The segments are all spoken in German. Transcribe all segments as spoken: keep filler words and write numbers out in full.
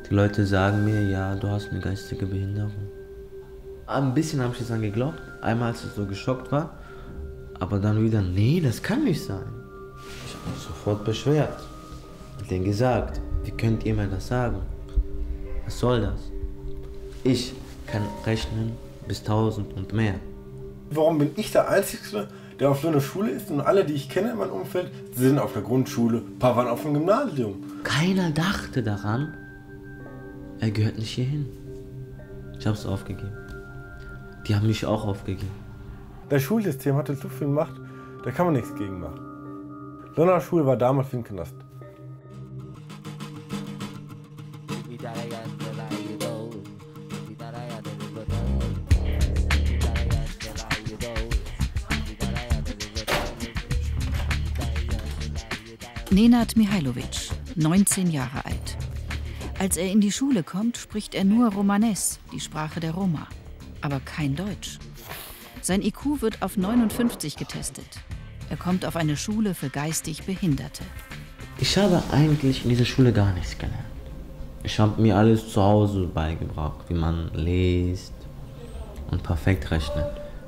Die Leute sagen mir, ja, du hast eine geistige Behinderung. Ein bisschen habe ich es dann geglaubt, einmal als ich so geschockt war. Aber dann wieder, nee, das kann nicht sein. Ich habe mich sofort beschwert. Und denen gesagt, wie könnt ihr mir das sagen? Was soll das? Ich kann rechnen bis tausend und mehr. Warum bin ich der Einzige, der auf so einer Schule ist und alle, die ich kenne in meinem Umfeld, sind auf der Grundschule, ein paar waren auf dem Gymnasium. Keiner dachte daran, er gehört nicht hierhin. Ich habe es aufgegeben. Die haben mich auch aufgegeben. Das Schulsystem hatte so viel Macht, da kann man nichts gegen machen. Sonderschule war damals wie ein Knast. Nenad Mihailovic, neunzehn Jahre alt. Als er in die Schule kommt, spricht er nur Romanes, die Sprache der Roma, aber kein Deutsch. Sein I Q wird auf neunundfünfzig getestet. Er kommt auf eine Schule für geistig Behinderte. Ich habe eigentlich in dieser Schule gar nichts gelernt. Ich habe mir alles zu Hause beigebracht, wie man liest und perfekt rechnet.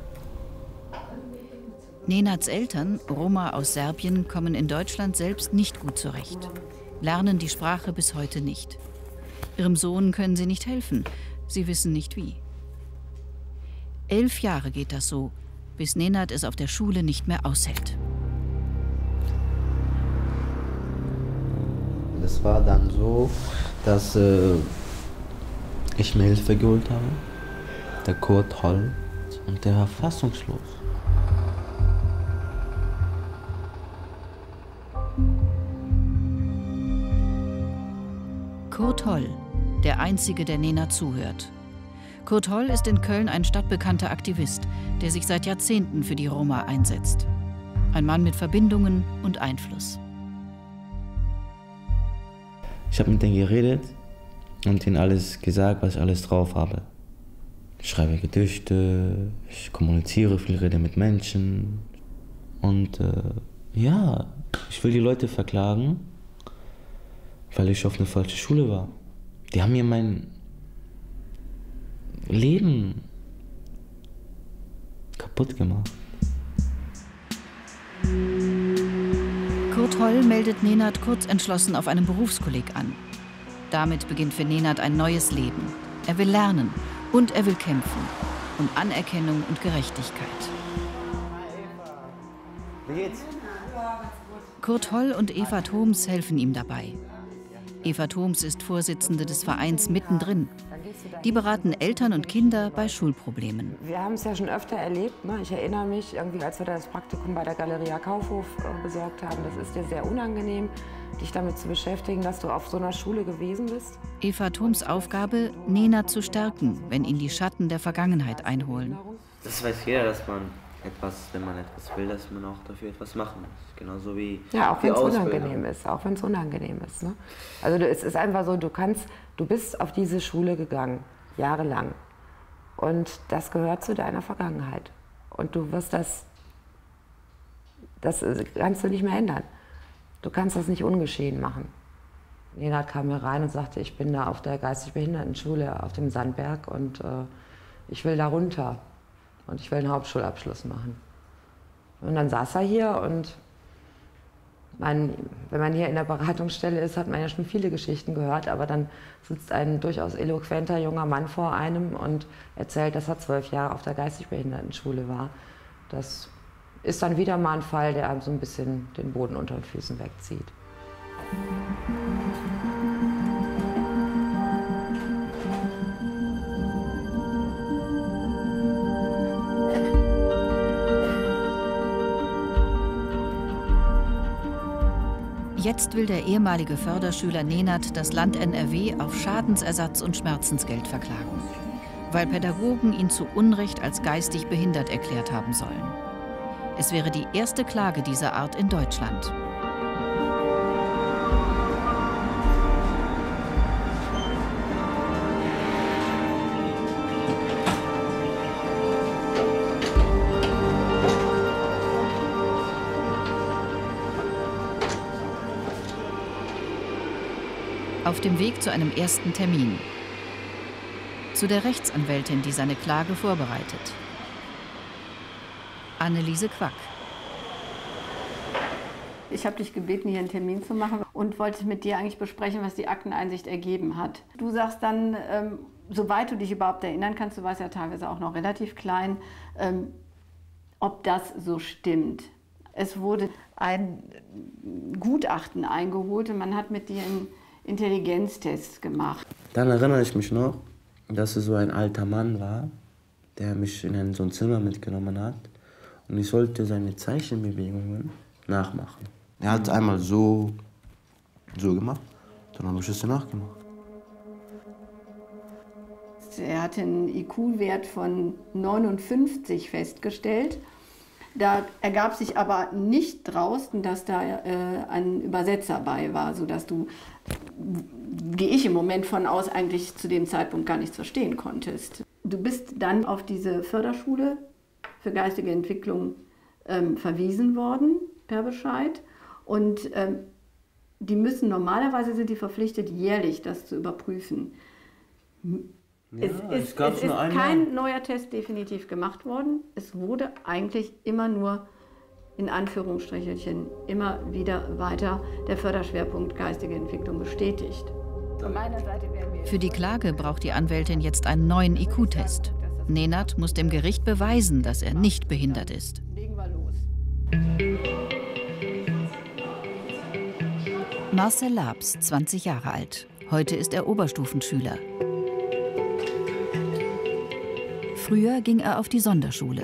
Nenads Eltern, Roma aus Serbien, kommen in Deutschland selbst nicht gut zurecht, lernen die Sprache bis heute nicht. Ihrem Sohn können sie nicht helfen, sie wissen nicht wie. Elf Jahre geht das so, bis Nenad es auf der Schule nicht mehr aushält. Das war dann so, dass äh, ich mir Hilfe geholt habe. Der Kurt Holl und der war fassungslos. Kurt Holl, der Einzige, der Nenad zuhört. Kurt Holl ist in Köln ein stadtbekannter Aktivist, der sich seit Jahrzehnten für die Roma einsetzt. Ein Mann mit Verbindungen und Einfluss. Ich habe mit denen geredet und ihnen alles gesagt, was ich alles drauf habe. Ich schreibe Gedichte, ich kommuniziere viel, rede mit Menschen. Und äh, ja, ich will die Leute verklagen, weil ich auf eine falsche Schule war. Die haben mir mein Leben kaputt gemacht. Kurt Holl meldet Nenad kurzentschlossen auf einem Berufskolleg an. Damit beginnt für Nenad ein neues Leben. Er will lernen und er will kämpfen. Um Anerkennung und Gerechtigkeit. Wie geht's? Kurt Holl und Eva Thoms helfen ihm dabei. Eva Thoms ist Vorsitzende des Vereins Mittendrin. Die beraten Eltern und Kinder bei Schulproblemen. Wir haben es ja schon öfter erlebt. Ne? Ich erinnere mich, irgendwie, als wir das Praktikum bei der Galeria Kaufhof äh, besorgt haben. Das ist dir sehr unangenehm, dich damit zu beschäftigen, dass du auf so einer Schule gewesen bist. Eva Thoms Aufgabe, Nenad zu stärken, wenn ihn die Schatten der Vergangenheit einholen. Das weiß jeder, dass man etwas, wenn man etwas will, dass man auch dafür etwas machen muss. Genauso wie ja, auch wenn es Ausbildung. unangenehm ist, auch wenn es unangenehm ist. Ne? Also du, es ist einfach so, du kannst, du bist auf diese Schule gegangen, jahrelang. Und das gehört zu deiner Vergangenheit. Und du wirst das, das kannst du nicht mehr ändern. Du kannst das nicht ungeschehen machen. Nenad kam mir rein und sagte, ich bin da auf der geistig Behindertenschule auf dem Sandberg und äh, ich will da runter. Und ich will einen Hauptschulabschluss machen. Und dann saß er hier und man, wenn man hier in der Beratungsstelle ist, hat man ja schon viele Geschichten gehört, aber dann sitzt ein durchaus eloquenter junger Mann vor einem und erzählt, dass er zwölf Jahre auf der geistig Behindertenschule war. Das ist dann wieder mal ein Fall, der einem so ein bisschen den Boden unter den Füßen wegzieht. Jetzt will der ehemalige Förderschüler Nenad das Land N R W auf Schadensersatz und Schmerzensgeld verklagen, weil Pädagogen ihn zu Unrecht als geistig behindert erklärt haben sollen. Es wäre die erste Klage dieser Art in Deutschland. Auf dem Weg zu einem ersten Termin. Zu der Rechtsanwältin, die seine Klage vorbereitet. Anneliese Quack. Ich habe dich gebeten, hier einen Termin zu machen und wollte mit dir eigentlich besprechen, was die Akteneinsicht ergeben hat. Du sagst dann, ähm, soweit du dich überhaupt erinnern kannst, du warst ja teilweise auch noch relativ klein, ähm, ob das so stimmt. Es wurde ein Gutachten eingeholt und man hat mit dir einen Intelligenztest gemacht. Dann erinnere ich mich noch, dass es so ein alter Mann war, der mich in ein, so ein Zimmer mitgenommen hat. Und ich sollte seine Zeichenbewegungen nachmachen. Er hat einmal so, so gemacht, dann habe ich es nachgemacht. Er hatte einen I Q-Wert von neunundfünfzig festgestellt. Da ergab sich aber nicht draußen, dass da äh, ein Übersetzer bei war, sodass du, gehe ich im Moment von aus, eigentlich zu dem Zeitpunkt gar nichts verstehen konntest. Du bist dann auf diese Förderschule für geistige Entwicklung ähm, verwiesen worden, per Bescheid. Und ähm, die müssen, normalerweise sind die verpflichtet, jährlich das zu überprüfen. Ja, es ist, es ist kein neuer Test definitiv gemacht worden. Es wurde eigentlich immer nur, in Anführungsstrichelchen, immer wieder weiter der Förderschwerpunkt geistige Entwicklung bestätigt. Von meiner Seite werden wir Für die Klage braucht die Anwältin jetzt einen neuen I Q-Test. Nenad muss dem Gericht beweisen, dass er nicht behindert ist. Legen wir los. Marcel Labs, zwanzig Jahre alt. Heute ist er Oberstufenschüler. Früher ging er auf die Sonderschule.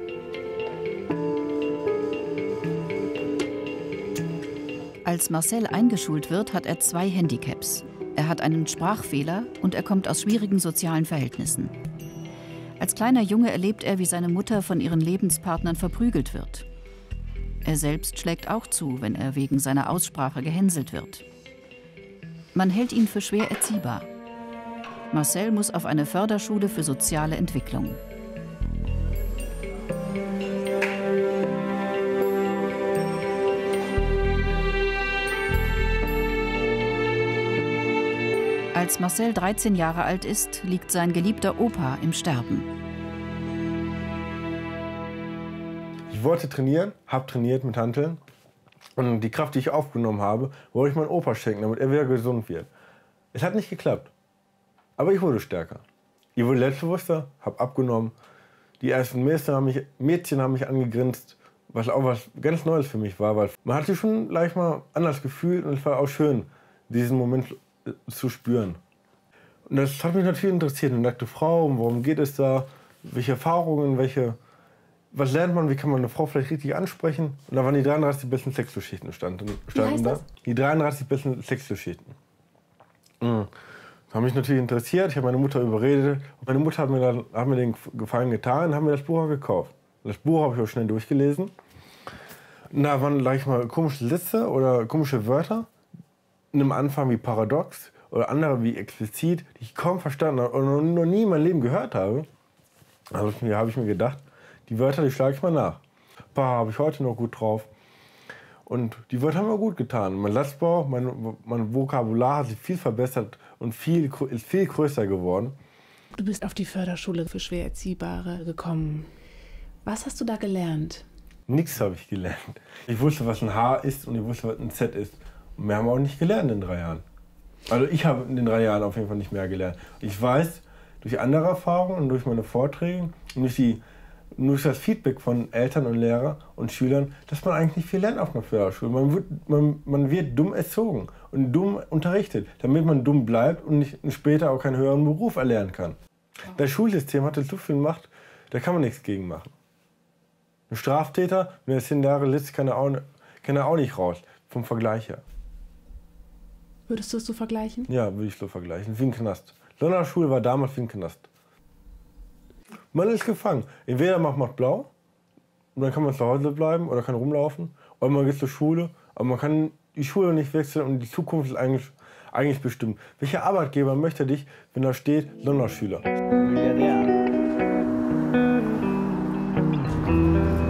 Als Marcel eingeschult wird, hat er zwei Handicaps. Er hat einen Sprachfehler und er kommt aus schwierigen sozialen Verhältnissen. Als kleiner Junge erlebt er, wie seine Mutter von ihren Lebenspartnern verprügelt wird. Er selbst schlägt auch zu, wenn er wegen seiner Aussprache gehänselt wird. Man hält ihn für schwer erziehbar. Marcel muss auf eine Förderschule für soziale Entwicklung. Als Marcel dreizehn Jahre alt ist, liegt sein geliebter Opa im Sterben. Ich wollte trainieren, habe trainiert mit Hanteln. Und die Kraft, die ich aufgenommen habe, wollte ich meinem Opa schenken, damit er wieder gesund wird. Es hat nicht geklappt. Aber ich wurde stärker. Ich wurde selbstbewusster, habe abgenommen. Die ersten Mädchen haben mich, Mädchen haben mich angegrinst, was auch was ganz Neues für mich war. Weil man hat sich schon leicht mal anders gefühlt und es war auch schön, diesen Moment zu spüren. Und das hat mich natürlich interessiert. Eine nackte Frau, worum geht es da? Welche Erfahrungen, welche, was lernt man, wie kann man eine Frau vielleicht richtig ansprechen? Und da waren die dreiunddreißig besten Sexgeschichten standen, standen da. Die dreiunddreißig besten Sexgeschichten. Mhm. Das hat mich natürlich interessiert. Ich habe meine Mutter überredet. Und meine Mutter hat mir, dann, hat mir den Gefallen getan und hat mir das Buch auch gekauft. Das Buch habe ich auch schnell durchgelesen. Und da waren gleich mal komische Sätze oder komische Wörter. In einem Anfang wie paradox oder andere wie explizit, die ich kaum verstanden habe oder noch nie in meinem Leben gehört habe. Also habe ich mir gedacht, die Wörter, die schlage ich mal nach. Ein paar habe ich heute noch gut drauf. Und die Wörter haben mir gut getan. Mein Satzbau, mein, mein Vokabular hat sich viel verbessert und viel, ist viel größer geworden. Du bist auf die Förderschule für schwer Erziehbare gekommen. Was hast du da gelernt? Nichts habe ich gelernt. Ich wusste, was ein H ist und ich wusste, was ein Z ist. Und wir haben auch nicht gelernt in drei Jahren. Also ich habe in den drei Jahren auf jeden Fall nicht mehr gelernt. Ich weiß durch andere Erfahrungen und durch meine Vorträge und durch, die, durch das Feedback von Eltern und Lehrern und Schülern, dass man eigentlich nicht viel lernt auf einer Förderschule. Man wird, man, man wird dumm erzogen und dumm unterrichtet, damit man dumm bleibt und nicht, später auch keinen höheren Beruf erlernen kann. Das Schulsystem hatte so viel Macht, da kann man nichts gegen machen. Ein Straftäter, wenn er zehn Jahre sitzt, kann er auch, kann er auch nicht raus, vom Vergleich her. Würdest du es so vergleichen? Ja, würde ich so vergleichen, wie ein Knast. Sonderschule war damals wie ein Knast. Man ist gefangen. Entweder macht man blau, und dann kann man zu Hause bleiben oder kann rumlaufen, oder man geht zur Schule, aber man kann die Schule nicht wechseln und die Zukunft ist eigentlich, eigentlich bestimmt. Welcher Arbeitgeber möchte dich, wenn da steht Sonderschüler?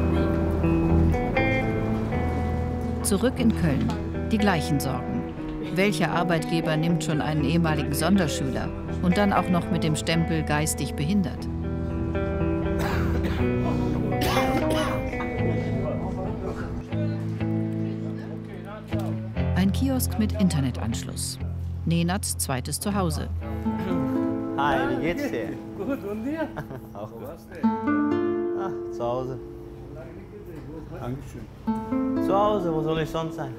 Zurück in Köln. Die gleichen Sorgen. Welcher Arbeitgeber nimmt schon einen ehemaligen Sonderschüler und dann auch noch mit dem Stempel geistig behindert? Ein Kiosk mit Internetanschluss. Nenats zweites Zuhause. Hi, wie geht's dir? Gut, und dir? Auch gut. Ah, zu Hause. Dankeschön. Zu Hause, wo soll ich sonst sein?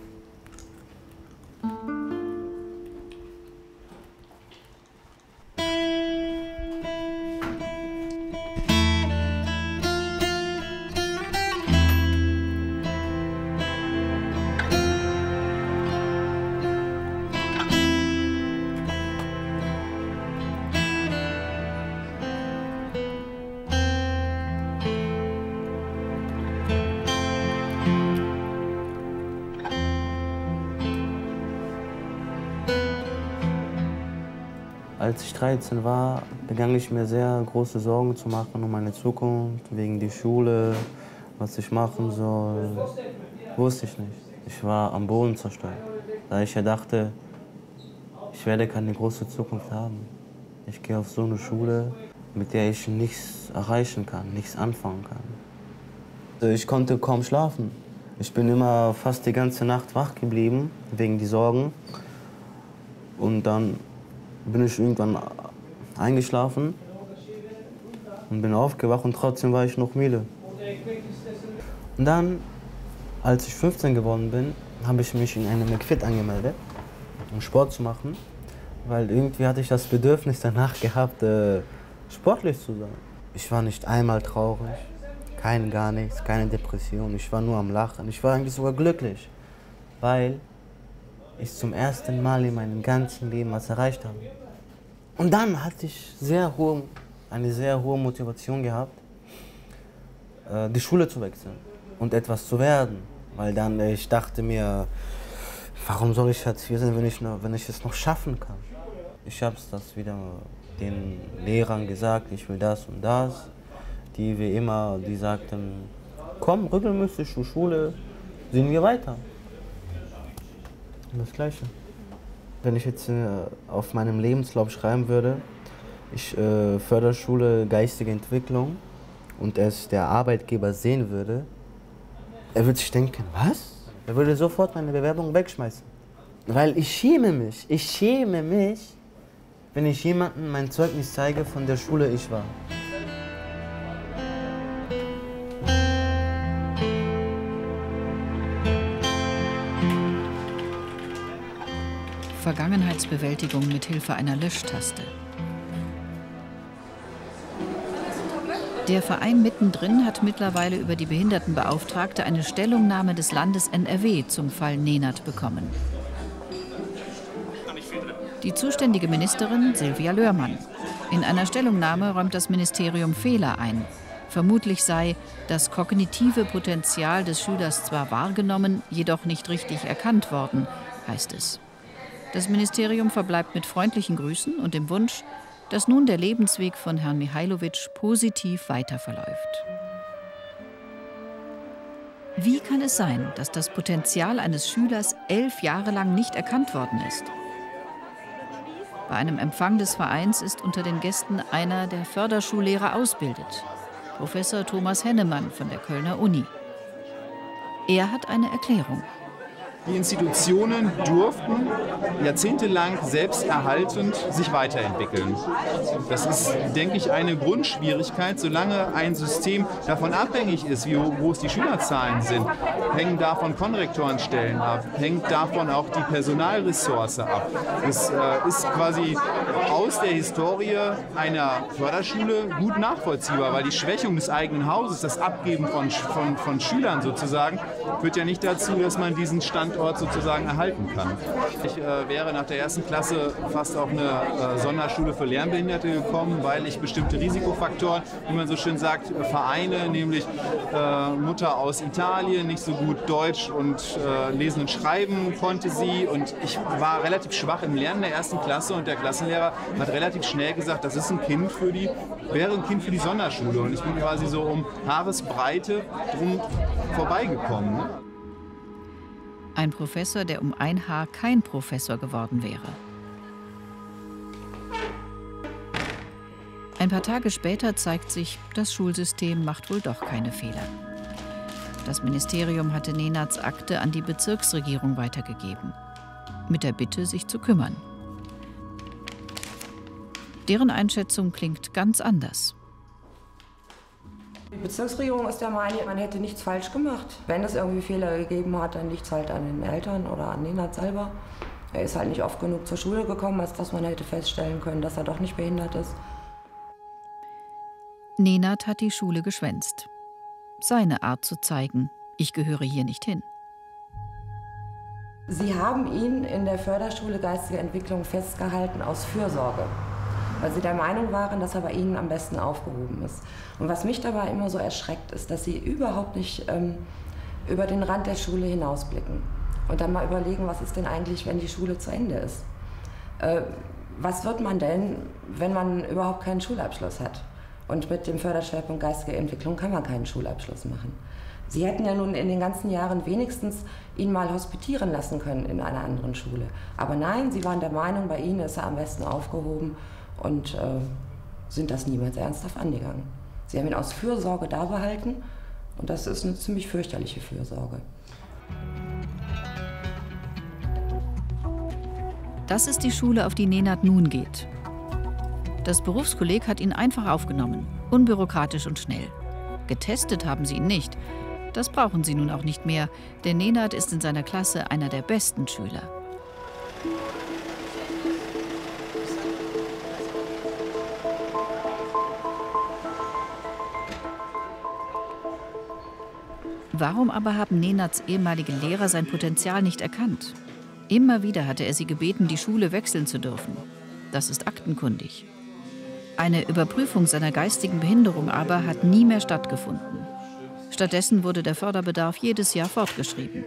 Als ich dreizehn war, begann ich mir sehr große Sorgen zu machen um meine Zukunft, wegen der Schule, was ich machen soll. Wusste ich nicht. Ich war am Boden zerstört, da ich ja dachte, ich werde keine große Zukunft haben. Ich gehe auf so eine Schule, mit der ich nichts erreichen kann, nichts anfangen kann. Ich konnte kaum schlafen. Ich bin immer fast die ganze Nacht wach geblieben, wegen der Sorgen. Und dann bin ich irgendwann eingeschlafen und bin aufgewacht und trotzdem war ich noch müde. Und dann, als ich fünfzehn geworden bin, habe ich mich in eine McFit angemeldet, um Sport zu machen, weil irgendwie hatte ich das Bedürfnis danach gehabt, äh, sportlich zu sein. Ich war nicht einmal traurig, kein gar nichts, keine Depression, ich war nur am Lachen. Ich war eigentlich sogar glücklich, weil ich zum ersten Mal in meinem ganzen Leben was erreicht habe. Und dann hatte ich sehr hohe, eine sehr hohe Motivation gehabt, die Schule zu wechseln und etwas zu werden. Weil dann ich dachte mir, warum soll ich jetzt hier sein, wenn ich, noch, wenn ich es noch schaffen kann? Ich habe das wieder den Lehrern gesagt, ich will das und das. Die wie immer, die sagten, komm, regelmäßig zur Schule, sehen wir weiter. Das Gleiche. Wenn ich jetzt äh, auf meinem Lebenslauf schreiben würde, ich äh, Förderschule geistige Entwicklung und es der Arbeitgeber sehen würde, er würde sich denken, was? Er würde sofort meine Bewerbung wegschmeißen. Weil ich schäme mich, ich schäme mich, wenn ich jemandem mein Zeugnis zeige von der Schule ich war. Vergangenheitsbewältigung mit Hilfe einer Löschtaste. Der Verein Mittendrin hat mittlerweile über die Behindertenbeauftragte eine Stellungnahme des Landes N R W zum Fall Nenad bekommen. Die zuständige Ministerin Silvia Löhrmann. In einer Stellungnahme räumt das Ministerium Fehler ein. Vermutlich sei das kognitive Potenzial des Schülers zwar wahrgenommen, jedoch nicht richtig erkannt worden, heißt es. Das Ministerium verbleibt mit freundlichen Grüßen und dem Wunsch, dass nun der Lebensweg von Herrn Mihajlović positiv weiterverläuft. Wie kann es sein, dass das Potenzial eines Schülers elf Jahre lang nicht erkannt worden ist? Bei einem Empfang des Vereins ist unter den Gästen einer, der Förderschullehrer ausbildet, Professor Thomas Hennemann von der Kölner Uni. Er hat eine Erklärung. Die Institutionen durften jahrzehntelang selbsterhaltend sich weiterentwickeln. Das ist, denke ich, eine Grundschwierigkeit. Solange ein System davon abhängig ist, wie groß die Schülerzahlen sind, hängen davon Konrektorenstellen ab, hängt davon auch die Personalressource ab. Das äh, ist quasi aus der Historie einer Förderschule gut nachvollziehbar, weil die Schwächung des eigenen Hauses, das Abgeben von, von, von Schülern sozusagen, führt ja nicht dazu, dass man diesen Stand Ort sozusagen erhalten kann. Ich äh, wäre nach der ersten Klasse fast auf eine äh, Sonderschule für Lernbehinderte gekommen, weil ich bestimmte Risikofaktoren, wie man so schön sagt, vereine, nämlich äh, Mutter aus Italien, nicht so gut Deutsch und äh, Lesen und Schreiben konnte sie und ich war relativ schwach im Lernen der ersten Klasse und der Klassenlehrer hat relativ schnell gesagt, das ist ein Kind für die, wäre ein Kind für die Sonderschule und ich bin quasi so um Haaresbreite drum vorbeigekommen. Ne? Ein Professor, der um ein Haar kein Professor geworden wäre. Ein paar Tage später zeigt sich, das Schulsystem macht wohl doch keine Fehler. Das Ministerium hatte Nenadts Akte an die Bezirksregierung weitergegeben, mit der Bitte, sich zu kümmern. Deren Einschätzung klingt ganz anders. Die Bezirksregierung ist der Meinung, man hätte nichts falsch gemacht. Wenn es irgendwie Fehler gegeben hat, dann liegt es halt an den Eltern oder an Nenadt selber. Er ist halt nicht oft genug zur Schule gekommen, als dass man hätte feststellen können, dass er doch nicht behindert ist. Nenadt hat die Schule geschwänzt. Seine Art zu zeigen, ich gehöre hier nicht hin. Sie haben ihn in der Förderschule Geistige Entwicklung festgehalten aus Fürsorge, weil sie der Meinung waren, dass er bei ihnen am besten aufgehoben ist. Und was mich dabei immer so erschreckt, ist, dass sie überhaupt nicht ähm, über den Rand der Schule hinausblicken und dann mal überlegen, was ist denn eigentlich, wenn die Schule zu Ende ist. Äh, was wird man denn, wenn man überhaupt keinen Schulabschluss hat? Und mit dem Förderschwerpunkt Geistige Entwicklung kann man keinen Schulabschluss machen. Sie hätten ja nun in den ganzen Jahren wenigstens ihn mal hospitieren lassen können in einer anderen Schule. Aber nein, sie waren der Meinung, bei ihnen ist er am besten aufgehoben und äh, sind das niemals ernsthaft angegangen. Sie haben ihn aus Fürsorge da behalten und das ist eine ziemlich fürchterliche Fürsorge. Das ist die Schule, auf die Nenadt nun geht. Das Berufskolleg hat ihn einfach aufgenommen, unbürokratisch und schnell. Getestet haben sie ihn nicht. Das brauchen sie nun auch nicht mehr, denn Nenadt ist in seiner Klasse einer der besten Schüler. Warum aber haben Nenadts ehemalige Lehrer sein Potenzial nicht erkannt? Immer wieder hatte er sie gebeten, die Schule wechseln zu dürfen. Das ist aktenkundig. Eine Überprüfung seiner geistigen Behinderung aber hat nie mehr stattgefunden. Stattdessen wurde der Förderbedarf jedes Jahr fortgeschrieben.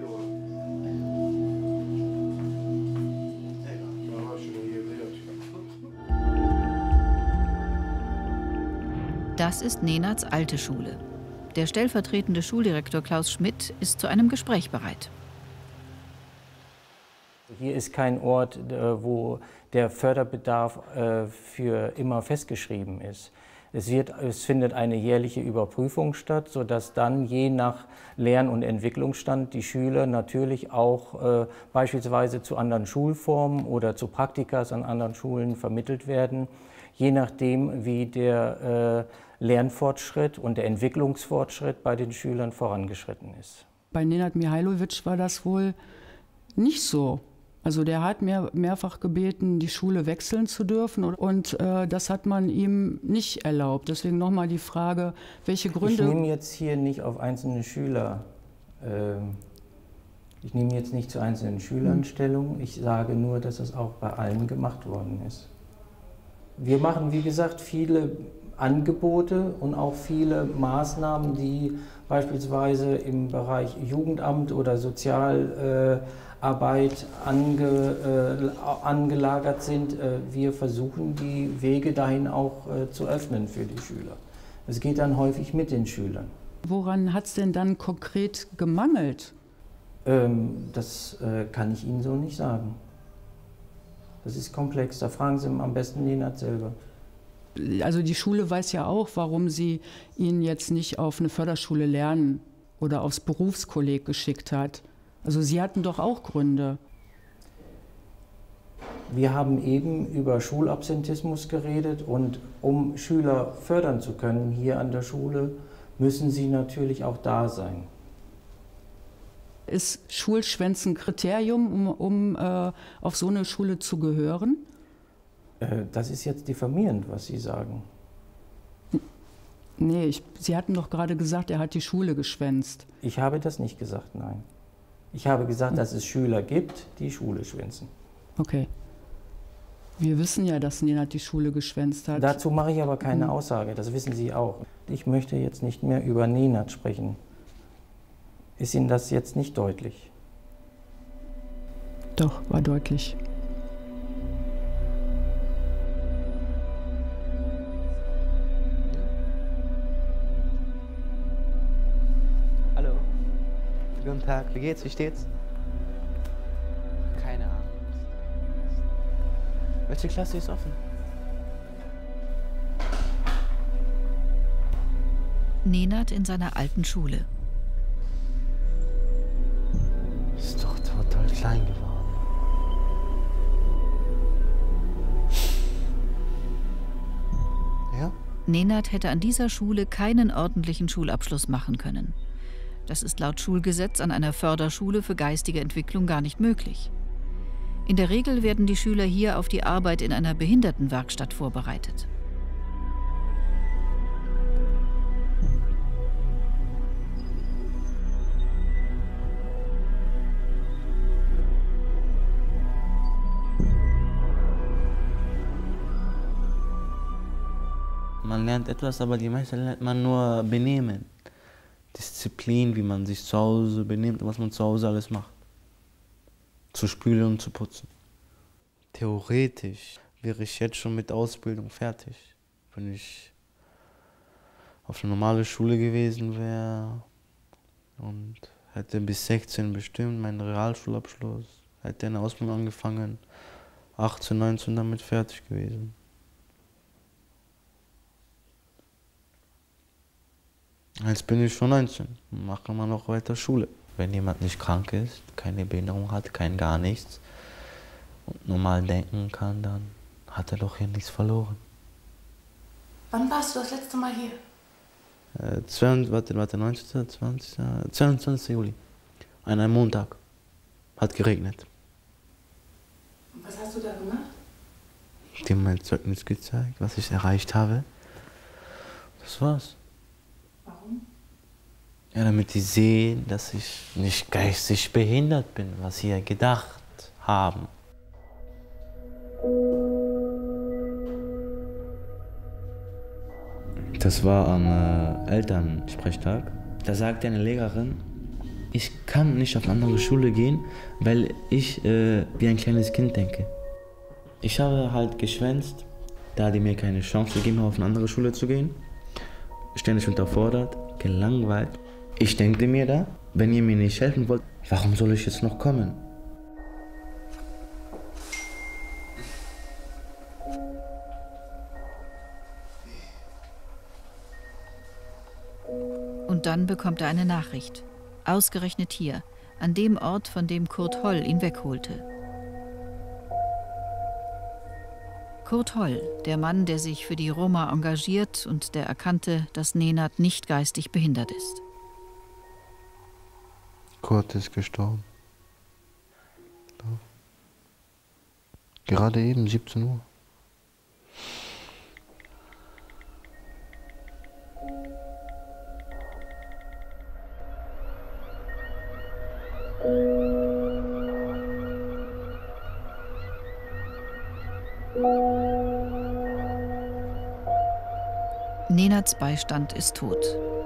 Das ist Nenadts alte Schule. Der stellvertretende Schuldirektor Klaus Schmidt ist zu einem Gespräch bereit. Hier ist kein Ort, wo der Förderbedarf für immer festgeschrieben ist. Es, wird, es findet eine jährliche Überprüfung statt, sodass dann je nach Lern- und Entwicklungsstand die Schüler natürlich auch äh, beispielsweise zu anderen Schulformen oder zu Praktikas an anderen Schulen vermittelt werden, je nachdem, wie der äh, Lernfortschritt und der Entwicklungsfortschritt bei den Schülern vorangeschritten ist. Bei Nenad Mihailovic war das wohl nicht so. Also der hat mehr, mehrfach gebeten, die Schule wechseln zu dürfen und äh, das hat man ihm nicht erlaubt. Deswegen nochmal die Frage, welche Gründe... Ich nehme jetzt hier nicht auf einzelne Schüler, äh, ich nehme jetzt nicht zu einzelnen Schülern mhm. Stellung, ich sage nur, dass das auch bei allen gemacht worden ist. Wir machen, wie gesagt, viele Angebote und auch viele Maßnahmen, die beispielsweise im Bereich Jugendamt oder Sozialarbeit ange, äh, angelagert sind. Wir versuchen, die Wege dahin auch äh, zu öffnen für die Schüler. Es geht dann häufig mit den Schülern. Woran hat es denn dann konkret gemangelt? Ähm, das äh, kann ich Ihnen so nicht sagen. Das ist komplex, da fragen Sie am besten Nenad selber. Also die Schule weiß ja auch, warum sie ihn jetzt nicht auf eine Förderschule lernen oder aufs Berufskolleg geschickt hat. Also Sie hatten doch auch Gründe. Wir haben eben über Schulabsentismus geredet und um Schüler fördern zu können hier an der Schule, müssen sie natürlich auch da sein. Ist Schulschwänzen ein Kriterium, um, um äh, auf so eine Schule zu gehören? Das ist jetzt diffamierend, was Sie sagen. Nee, ich, Sie hatten doch gerade gesagt, er hat die Schule geschwänzt. Ich habe das nicht gesagt, nein. Ich habe gesagt, dass es Schüler gibt, die Schule schwänzen. Okay. Wir wissen ja, dass Nenad die Schule geschwänzt hat. Dazu mache ich aber keine mhm. Aussage, das wissen Sie auch. Ich möchte jetzt nicht mehr über Nenad sprechen. Ist Ihnen das jetzt nicht deutlich? Doch, war deutlich. Hallo. Guten Tag, wie geht's, wie steht's? Letzte Klasse ist offen. Nenad in seiner alten Schule. Ist doch total klein geworden. Ja? Nenad hätte an dieser Schule keinen ordentlichen Schulabschluss machen können. Das ist laut Schulgesetz an einer Förderschule für geistige Entwicklung gar nicht möglich. In der Regel werden die Schüler hier auf die Arbeit in einer Behindertenwerkstatt vorbereitet. Man lernt etwas, aber die meisten lernt man nur benehmen. Disziplin, wie man sich zu Hause benimmt und was man zu Hause alles macht. Zu spülen und zu putzen. Theoretisch wäre ich jetzt schon mit Ausbildung fertig. Wenn ich auf eine normale Schule gewesen wäre und hätte bis sechzehn bestimmt meinen Realschulabschluss, hätte eine Ausbildung angefangen, achtzehn, neunzehn damit fertig gewesen. Jetzt bin ich schon neunzehn, mache immer noch weiter Schule. Wenn jemand nicht krank ist, keine Behinderung hat, kein gar nichts und normal denken kann, dann hat er doch hier nichts verloren. Wann warst du das letzte Mal hier? Äh, zweiundzwanzigsten warte, warte, neunzehnten, zwanzigsten, zweiundzwanzigsten Juli. An einem Montag. Hat geregnet. Und was hast du da gemacht? Ich habe mein Zeugnis gezeigt, was ich erreicht habe. Das war's. Warum? Ja, damit die sehen, dass ich nicht geistig behindert bin, was sie ja gedacht haben. Das war am äh, Elternsprechtag. Da sagte eine Lehrerin, ich kann nicht auf eine andere Schule gehen, weil ich äh, wie ein kleines Kind denke. Ich habe halt geschwänzt, da die mir keine Chance gegeben haben, auf eine andere Schule zu gehen. Ständig unterfordert, gelangweilt. Ich denke mir da, wenn ihr mir nicht helfen wollt, warum soll ich jetzt noch kommen? Und dann bekommt er eine Nachricht. Ausgerechnet hier, an dem Ort, von dem Kurt Holl ihn wegholte. Kurt Holl, der Mann, der sich für die Roma engagiert und der erkannte, dass Nenad nicht geistig behindert ist. Kurt ist gestorben. Gerade eben, siebzehn Uhr. Nenads Beistand ist tot.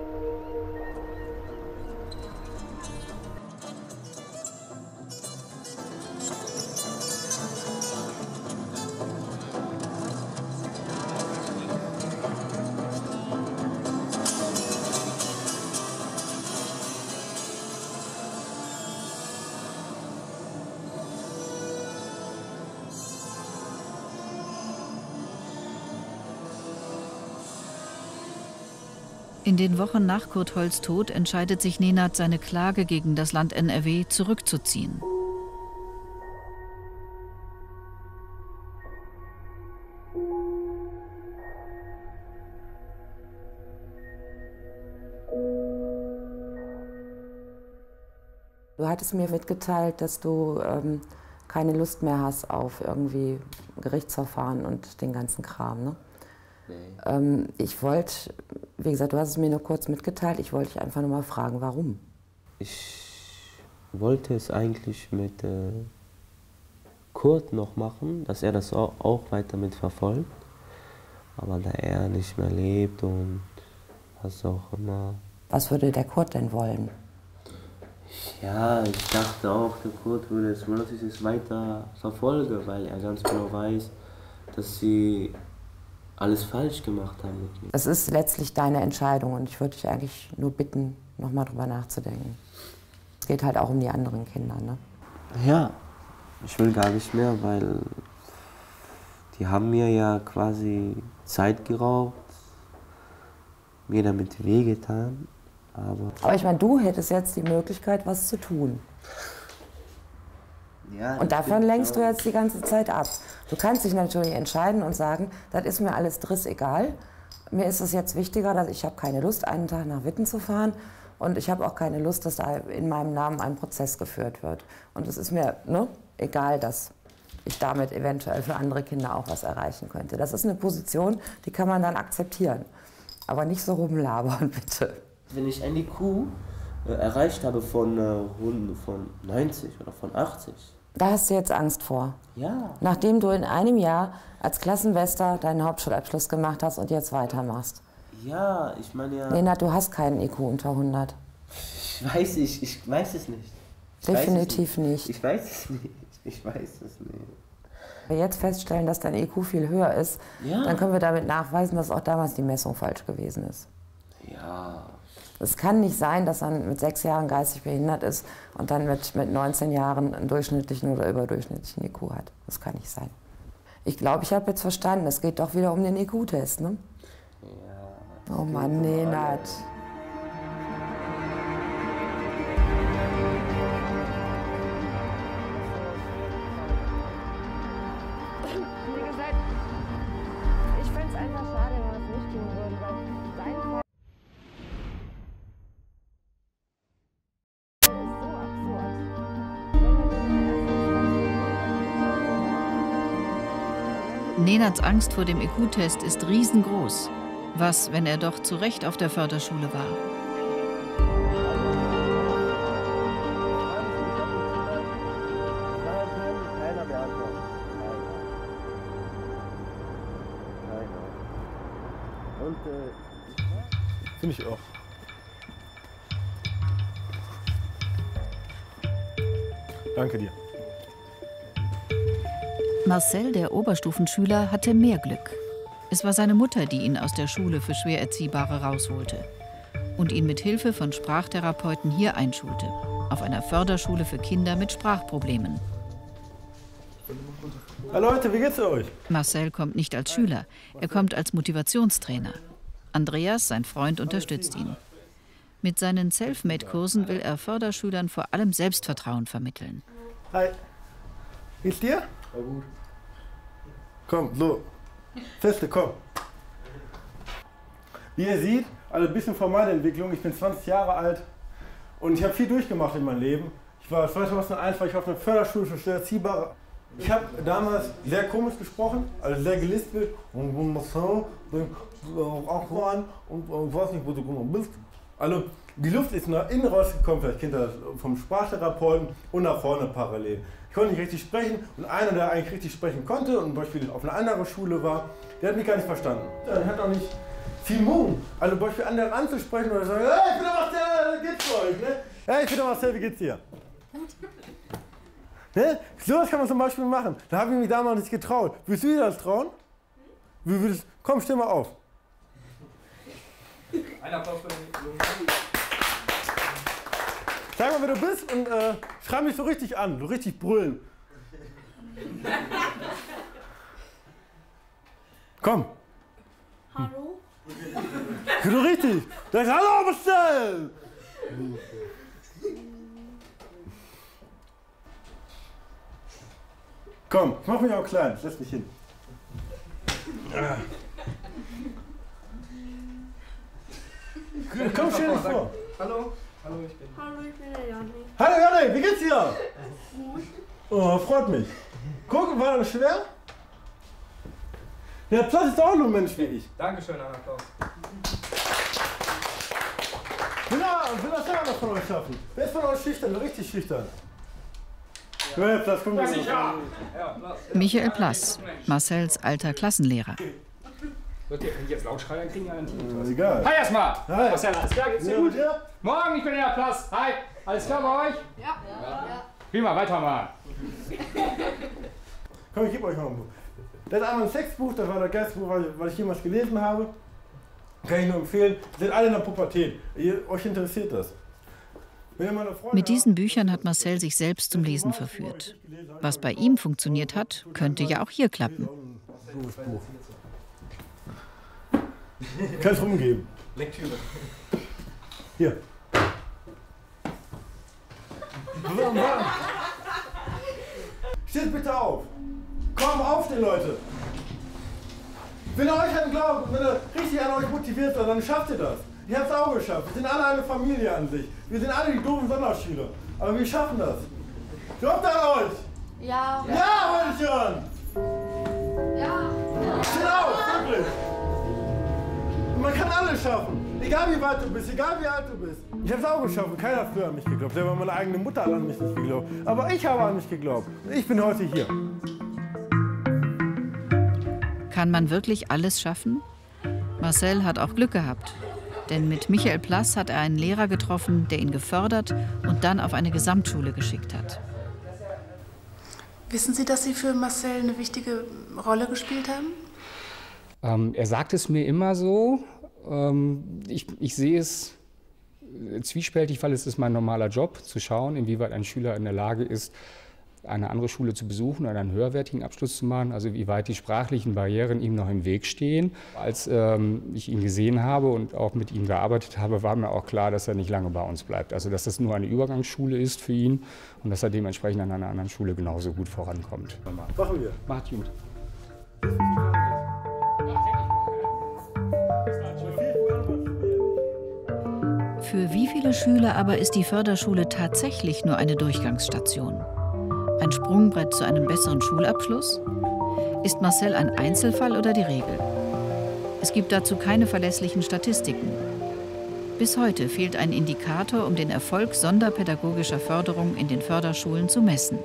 In den Wochen nach Kurt Holls Tod entscheidet sich Nenad, seine Klage gegen das Land N R W zurückzuziehen. Du hattest mir mitgeteilt, dass du ähm, keine Lust mehr hast auf irgendwie Gerichtsverfahren und den ganzen Kram, ne? Nee. Ähm, ich wollte, wie gesagt, du hast es mir nur kurz mitgeteilt, ich wollte dich einfach nur mal fragen, warum? Ich wollte es eigentlich mit äh, Kurt noch machen, dass er das auch, auch weiter mitverfolgt. Aber da er nicht mehr lebt und was auch immer. Was würde der Kurt denn wollen? Ja, ich dachte auch, der Kurt würde es wollen, dass ich es weiter verfolge, weil er ganz genau weiß, dass sie alles falsch gemacht haben mit mir. Es ist letztlich deine Entscheidung und ich würde dich eigentlich nur bitten, nochmal drüber nachzudenken. Es geht halt auch um die anderen Kinder, ne? Ja, ich will gar nicht mehr, weil Die haben mir ja quasi Zeit geraubt, mir damit wehgetan. Aber, aber ich meine, du hättest jetzt die Möglichkeit, was zu tun. Ja, und davon lenkst du jetzt die ganze Zeit ab. Du kannst dich natürlich entscheiden und sagen, das ist mir alles driss egal. Mir ist es jetzt wichtiger, dass ich habe keine Lust, einen Tag nach Witten zu fahren. Und ich habe auch keine Lust, dass da in meinem Namen ein Prozess geführt wird. Und es ist mir ne, egal, dass ich damit eventuell für andere Kinder auch was erreichen könnte. Das ist eine Position, die kann man dann akzeptieren. Aber nicht so rumlabern, bitte. Wenn ich eine I Q äh, erreicht habe von, äh, von neunzig oder von achtzig. Da hast du jetzt Angst vor? Ja. Nachdem du in einem Jahr als Klassenbester deinen Hauptschulabschluss gemacht hast und jetzt weitermachst. Ja, ich meine ja... Nenad, du hast keinen I Q unter hundert. Ich weiß, ich, ich weiß es nicht. Ich Definitiv es nicht. nicht. Ich weiß es nicht. Ich weiß es nicht. Wenn wir jetzt feststellen, dass dein I Q viel höher ist, ja. dann können wir damit nachweisen, dass auch damals die Messung falsch gewesen ist. Ja. Es kann nicht sein, dass man mit sechs Jahren geistig behindert ist und dann mit, mit neunzehn Jahren einen durchschnittlichen oder überdurchschnittlichen I Q hat. Das kann nicht sein. Ich glaube, ich habe jetzt verstanden, es geht doch wieder um den I Q-Test, ne? Ja. Oh Mann, Nenad. Nenads Angst vor dem I Q-Test ist riesengroß. Was, wenn er doch zu Recht auf der Förderschule war? Finde ich auch. Danke dir. Marcel, der Oberstufenschüler, hatte mehr Glück. Es war seine Mutter, die ihn aus der Schule für Schwererziehbare rausholte und ihn mit Hilfe von Sprachtherapeuten hier einschulte, auf einer Förderschule für Kinder mit Sprachproblemen. Ja, Leute, wie geht's euch? Marcel kommt nicht als Schüler, er kommt als Motivationstrainer. Andreas, sein Freund, unterstützt ihn. Mit seinen Selfmade-Kursen will er Förderschülern vor allem Selbstvertrauen vermitteln. Hi. Geht's dir? Ja, gut. Komm, so. Feste, komm. Wie ihr seht, also ein bisschen von meiner Entwicklung. Ich bin zwanzig Jahre alt und ich habe viel durchgemacht in meinem Leben. Ich war zweitausendeins war ich auf einer Förderschule für Schwererziehbare. Ich habe damals sehr komisch gesprochen, also sehr gelispelt und auch an und weiß nicht, wo du bist. Also die Luft ist nach innen rausgekommen, vielleicht kennt ihr das vom Sprachtherapeuten und nach vorne parallel. Ich konnte nicht richtig sprechen und einer, der eigentlich richtig sprechen konnte und zum Beispiel auf einer anderen Schule war, der hat mich gar nicht verstanden. Der hat auch nicht viel Mumm, also zum Beispiel andere anzusprechen oder zu sagen, hey, ich bin der Marcel, wie geht's euch? Ne? Hey, ich bin der Marcel, wie geht's dir? Ne? So was kann man zum Beispiel machen. Da habe ich mich damals nicht getraut. Willst du dir das trauen? Wie würdest, komm, steh mal auf. Ein Applaus für den Jungen. Sag mal, wer du bist und äh, schrei mich so richtig an, so richtig brüllen. Komm. Hallo? So richtig. Sag hallo, Marcel! Komm, ich mach mich auch klein, lass mich hin. Komm, stell dich vor. Hallo? Hallo, ich bin. Hallo, ich bin der Janik. Hallo Janik, wie geht's dir? Gut. Oh, freut mich. Guck, war das schwer? Der Platz ist auch nur ein Mensch wie ich. Dankeschön, ein Applaus. Will er, will das selber noch von euch schaffen? Wer ist von euch schüchtern, richtig schüchtern? Ja, ja Platz, komm, ja. Michael Plass, Marcels alter Klassenlehrer. Wird ihr jetzt laut schreien, kriegen wir einen Team. Egal. Hi erstmal! Hi. Marcel, alles klar? Geht's dir Ja, gut? ja. Morgen, ich bin der Platz. Hi! Alles klar bei euch? Ja. ja. Prima, weiter mal. Komm, ich gebe euch mal ein Buch. Das ist einmal ein Sexbuch, das war das geilste Buch, was ich jemals gelesen habe. Kann ich nur empfehlen. Ihr seid alle in der Pubertät. Ihr, euch interessiert das. Mit diesen Büchern hat Marcel sich selbst zum Lesen verführt. Was bei ihm funktioniert hat, könnte ja auch hier klappen. Doofes Buch. Kannst rumgeben. Lektüre. Hier. Steht bitte auf. Komm, aufstehen, Leute. Wenn ihr euch an glaubt, wenn ihr richtig an euch motiviert seid, dann schafft ihr das. Ihr habt es auch geschafft. Wir sind alle eine Familie an sich. Wir sind alle die doofen Sonderschüler. Aber wir schaffen das. Glaubt an euch! Ja. Ja, wollte ich hören! Ja. Steht auf, wirklich! Und man kann alles schaffen. Egal wie weit du bist, egal wie alt du bist. Ich habe es auch geschafft und keiner hat früher an mich geglaubt. Selber meine eigene Mutter hat an mich nicht geglaubt. Aber ich habe an mich geglaubt. Ich bin heute hier. Kann man wirklich alles schaffen? Marcel hat auch Glück gehabt. Denn mit Michael Plass hat er einen Lehrer getroffen, der ihn gefördert und dann auf eine Gesamtschule geschickt hat. Wissen Sie, dass Sie für Marcel eine wichtige Rolle gespielt haben? Ähm, er sagt es mir immer so. Ähm, ich, ich sehe es zwiespältig, weil es ist mein normaler Job, zu schauen, inwieweit ein Schüler in der Lage ist, eine andere Schule zu besuchen oder einen höherwertigen Abschluss zu machen, also wie weit die sprachlichen Barrieren ihm noch im Weg stehen. Als ähm, ich ihn gesehen habe und auch mit ihm gearbeitet habe, war mir auch klar, dass er nicht lange bei uns bleibt. Also dass das nur eine Übergangsschule ist für ihn und dass er dementsprechend an einer anderen Schule genauso gut vorankommt. Machen wir. Macht gut. Für wie viele Schüler aber ist die Förderschule tatsächlich nur eine Durchgangsstation? Ein Sprungbrett zu einem besseren Schulabschluss? Ist Marcel ein Einzelfall oder die Regel? Es gibt dazu keine verlässlichen Statistiken. Bis heute fehlt ein Indikator, um den Erfolg sonderpädagogischer Förderung in den Förderschulen zu messen.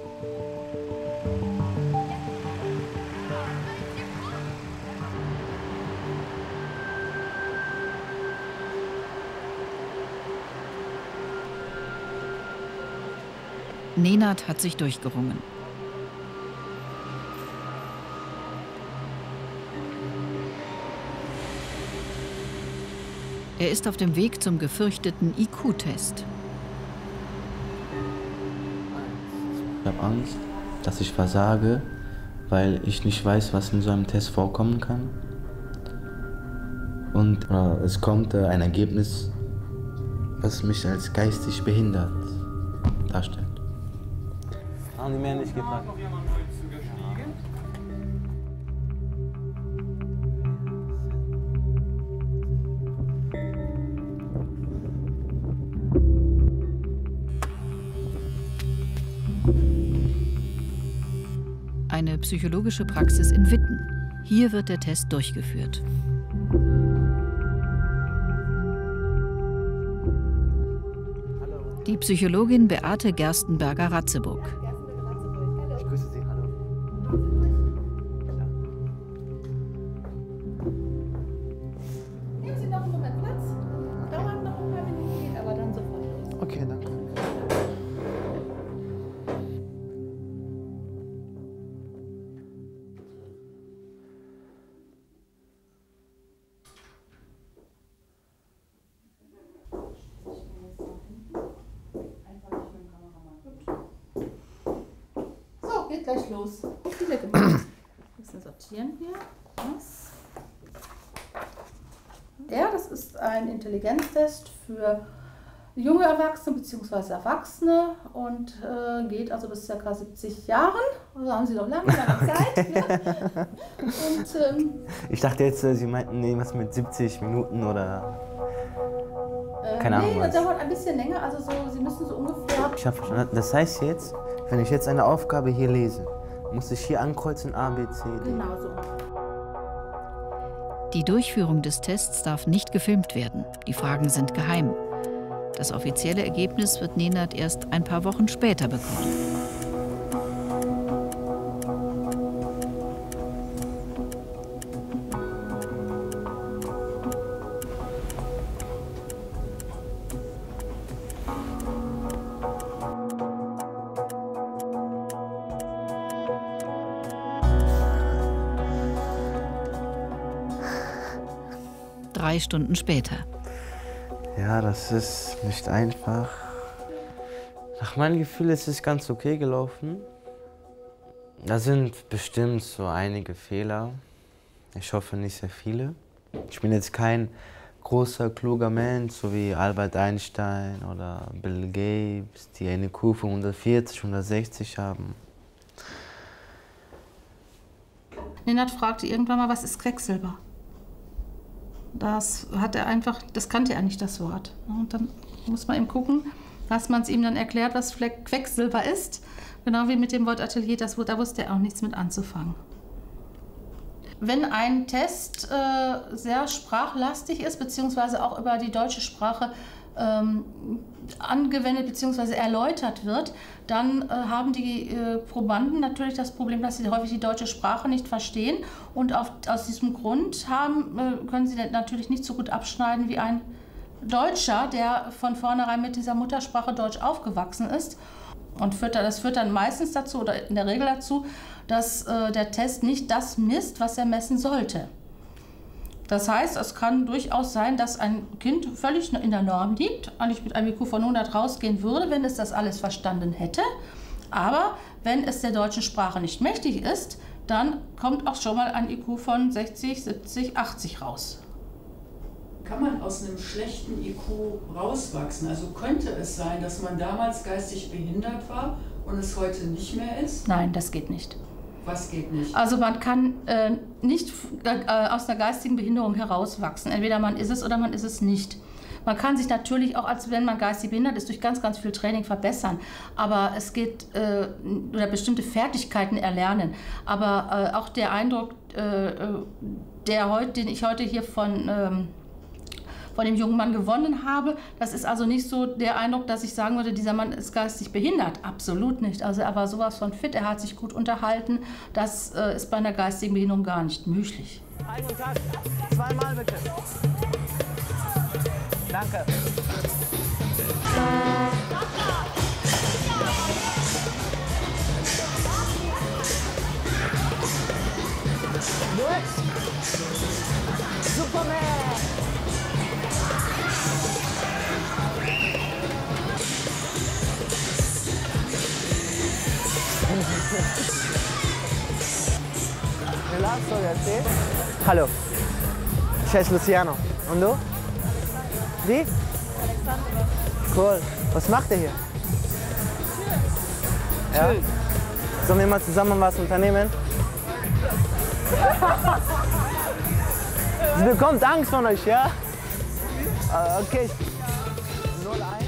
Nenad hat sich durchgerungen. Er ist auf dem Weg zum gefürchteten I Q-Test. Ich habe Angst, dass ich versage, weil ich nicht weiß, was in so einem Test vorkommen kann. Und äh, es kommt äh, ein Ergebnis, was mich als geistig behindert darstellt. Haben die mir nicht gefragt. Eine psychologische Praxis in Witten. Hier wird der Test durchgeführt. Die Psychologin Beate Gerstenberger-Ratzeburg. Ich grüße Sie, hallo. Nehmen Sie noch einen Moment Platz. Dauert noch ein paar Minuten, geht aber dann sofort los. Okay, danke. So, geht gleich los. Viele gemacht. Ein bisschen sortieren hier. Das. Ja, das ist ein Intelligenztest für junge Erwachsene bzw. Erwachsene und äh, geht also bis ca. siebzig Jahren. Also haben Sie noch lange, lange Zeit. Ja. Und, ähm, Ich dachte jetzt, Sie meinten irgendwas mit siebzig Minuten oder keine äh, Ahnung nee, was. das dauert ein bisschen länger. Also so, Sie müssen so ungefähr. Ich habe verstanden. Das heißt jetzt, wenn ich jetzt eine Aufgabe hier lese, muss ich hier ankreuzen A, B, C, D. Genau so. Die Durchführung des Tests darf nicht gefilmt werden. Die Fragen sind geheim. Das offizielle Ergebnis wird Nenad erst ein paar Wochen später bekommen. Drei Stunden später. Ja, das ist nicht einfach. Nach meinem Gefühl ist es ganz okay gelaufen. Da sind bestimmt so einige Fehler, Ich hoffe nicht sehr viele. Ich bin jetzt kein großer, kluger Mensch, so wie Albert Einstein oder Bill Gates, die eine I Q von hundertvierzig, hundertsechzig haben. Nenad fragte irgendwann mal, was ist Quecksilber? Das hat er einfach, das kannte er nicht, das Wort. Und dann muss man ihm gucken, dass man es ihm dann erklärt, was Quecksilber ist. Genau wie mit dem Wort Atelier, das, da wusste er auch nichts mit anzufangen. Wenn ein Test äh, sehr sprachlastig ist, beziehungsweise auch über die deutsche Sprache ähm, angewendet bzw. erläutert wird, dann äh, haben die äh, Probanden natürlich das Problem, dass sie häufig die deutsche Sprache nicht verstehen. Und auf, aus diesem Grund haben, äh, können sie natürlich nicht so gut abschneiden wie ein Deutscher, der von vornherein mit dieser Muttersprache Deutsch aufgewachsen ist. Und führt, das führt dann meistens dazu, oder in der Regel dazu, dass äh, der Test nicht das misst, was er messen sollte. Das heißt, es kann durchaus sein, dass ein Kind völlig in der Norm liegt, eigentlich mit einem I Q von hundert rausgehen würde, wenn es das alles verstanden hätte. Aber wenn es der deutschen Sprache nicht mächtig ist, dann kommt auch schon mal ein I Q von sechzig, siebzig, achtzig raus. Kann man aus einem schlechten I Q rauswachsen? Also könnte es sein, dass man damals geistig behindert war und es heute nicht mehr ist? Nein, das geht nicht. Was geht nicht? Also man kann äh, nicht äh, aus einer geistigen Behinderung herauswachsen. Entweder man ist es oder man ist es nicht. Man kann sich natürlich auch, als wenn man geistig behindert ist, durch ganz, ganz viel Training verbessern. Aber es geht, äh, oder bestimmte Fertigkeiten erlernen. Aber äh, auch der Eindruck, äh, der heute, den ich heute hier von... Ähm, von dem jungen Mann gewonnen habe. Das ist also nicht so der Eindruck, dass ich sagen würde, dieser Mann ist geistig behindert. Absolut nicht. Also er war sowas von fit, er hat sich gut unterhalten. Das äh, ist bei einer geistigen Behinderung gar nicht möglich. Einen Tag, zweimal bitte. Danke. Superman! Hallo, ich heiße Luciano. Und du? Wie? Alexandra. Cool. Was macht ihr hier? Ja? Sollen wir mal zusammen was unternehmen? Sie bekommt Angst von euch, ja? Uh, okay. null eins.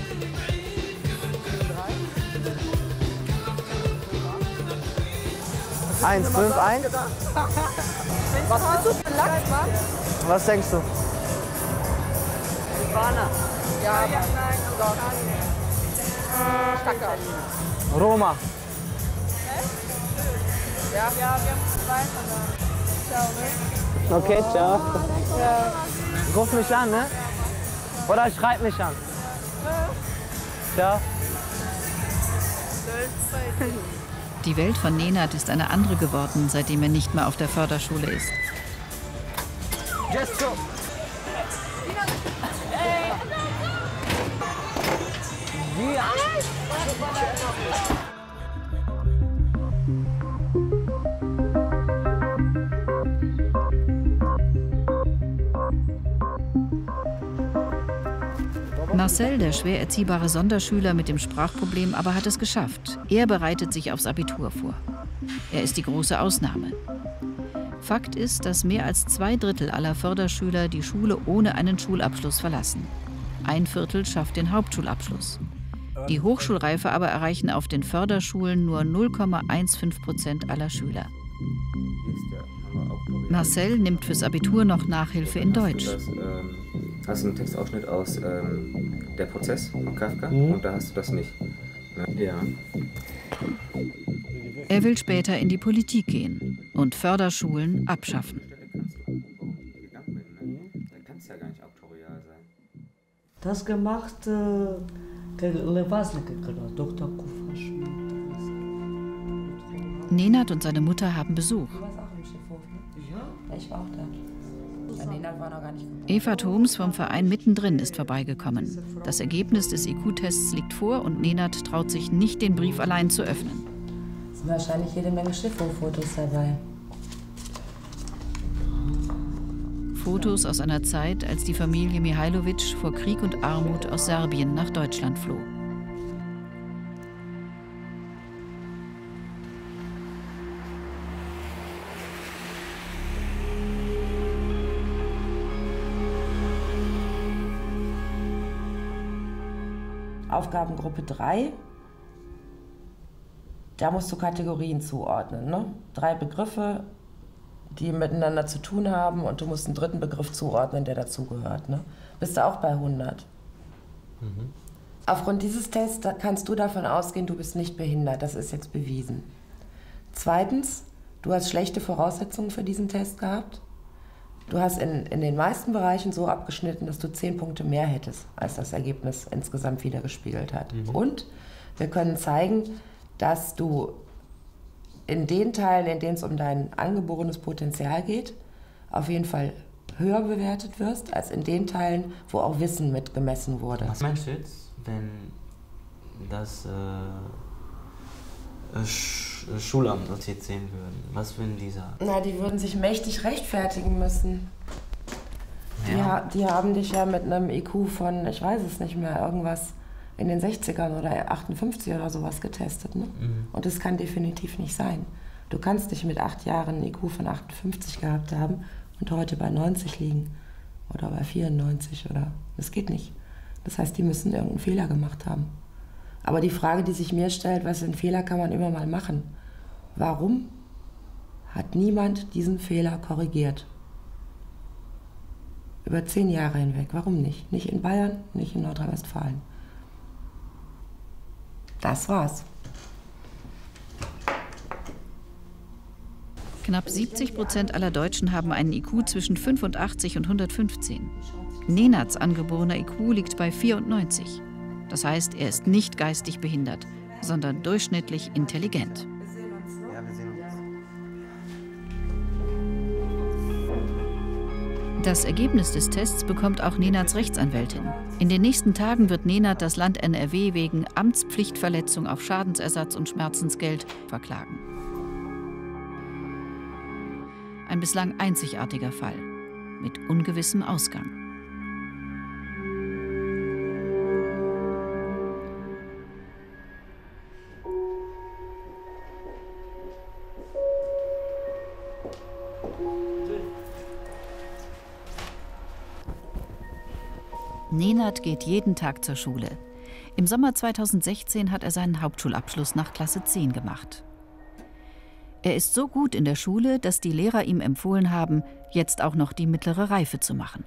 eins fünf eins. Was willst du für Lachs, Mann? Was denkst du? Ivana. Ja, ja, nein, doch. Stacker. Roma. Ja, ja, wir haben zwei von da. Ciao, ne? Okay, ciao. Ja. Ruf mich an, ne? Oder schreib mich an. Ciao. Die Welt von Nenad ist eine andere geworden, seitdem er nicht mehr auf der Förderschule ist. Just go. Marcel, der schwer erziehbare Sonderschüler mit dem Sprachproblem, aber hat es geschafft. Er bereitet sich aufs Abitur vor. Er ist die große Ausnahme. Fakt ist, dass mehr als zwei Drittel aller Förderschüler die Schule ohne einen Schulabschluss verlassen. Ein Viertel schafft den Hauptschulabschluss. Die Hochschulreife aber erreichen auf den Förderschulen nur null Komma fünfzehn Prozent aller Schüler. Marcel nimmt fürs Abitur noch Nachhilfe in Deutsch. Hast du, das, ähm, hast du einen Textausschnitt aus ähm, Der Prozess von Kafka Mhm. und da hast du das nicht. Ja. Er will später in die Politik gehen und Förderschulen abschaffen. Das gemacht, äh, Doktor Kufasch. Nenad und seine Mutter haben Besuch. Ja, ich war auch da. Ja, Nenad war noch gar nicht gekommen. Eva Thoms vom Verein Mittendrin ist vorbeigekommen. Das Ergebnis des I Q-Tests liegt vor und Nenad traut sich nicht, den Brief allein zu öffnen. Es sind wahrscheinlich jede Menge Schiffhochfotos dabei. Fotos aus einer Zeit, als die Familie Mihailovic vor Krieg und Armut aus Serbien nach Deutschland floh. Aufgabengruppe drei, da musst du Kategorien zuordnen. Ne? Drei Begriffe, die miteinander zu tun haben, und du musst einen dritten Begriff zuordnen, der dazugehört. Ne? Bist du auch bei hundert. Mhm. Aufgrund dieses Tests kannst du davon ausgehen, du bist nicht behindert. Das ist jetzt bewiesen. Zweitens, du hast schlechte Voraussetzungen für diesen Test gehabt. Du hast in, in den meisten Bereichen so abgeschnitten, dass du zehn Punkte mehr hättest, als das Ergebnis insgesamt wiedergespiegelt hat. Mhm. Und wir können zeigen, dass du in den Teilen, in denen es um dein angeborenes Potenzial geht, auf jeden Fall höher bewertet wirst, als in den Teilen, wo auch Wissen mit gemessen wurde. Was meinst du jetzt, wenn das äh, Sch Schulamt uns jetzt sehen würden? Was würden die sagen? Na, die würden sich mächtig rechtfertigen müssen. Ja. Die, die haben dich ja mit einem I Q von, ich weiß es nicht mehr, irgendwas in den sechzigern oder achtundfünfzig oder sowas getestet. Ne? Mhm. Und das kann definitiv nicht sein. Du kannst nicht mit acht Jahren einen I Q von achtundfünfzig gehabt haben und heute bei neunzig liegen oder bei vierundneunzig. Oder das geht nicht. Das heißt, die müssen irgendeinen Fehler gemacht haben. Aber die Frage, die sich mir stellt, was für einen Fehler kann man immer mal machen? Warum hat niemand diesen Fehler korrigiert? Über zehn Jahre hinweg. Warum nicht? Nicht in Bayern, nicht in Nordrhein-Westfalen. Das war's. Knapp siebzig Prozent aller Deutschen haben einen I Q zwischen fünfundachtzig und hundertfünfzehn. Nenats angeborener I Q liegt bei vierundneunzig. Das heißt, er ist nicht geistig behindert, sondern durchschnittlich intelligent. Das Ergebnis des Tests bekommt auch Nenats Rechtsanwältin. In den nächsten Tagen wird Nenat das Land N R W wegen Amtspflichtverletzung auf Schadensersatz und Schmerzensgeld verklagen. Ein bislang einzigartiger Fall mit ungewissem Ausgang. Nenat geht jeden Tag zur Schule. Im Sommer zweitausendsechzehn hat er seinen Hauptschulabschluss nach Klasse zehn gemacht. Er ist so gut in der Schule, dass die Lehrer ihm empfohlen haben, jetzt auch noch die mittlere Reife zu machen.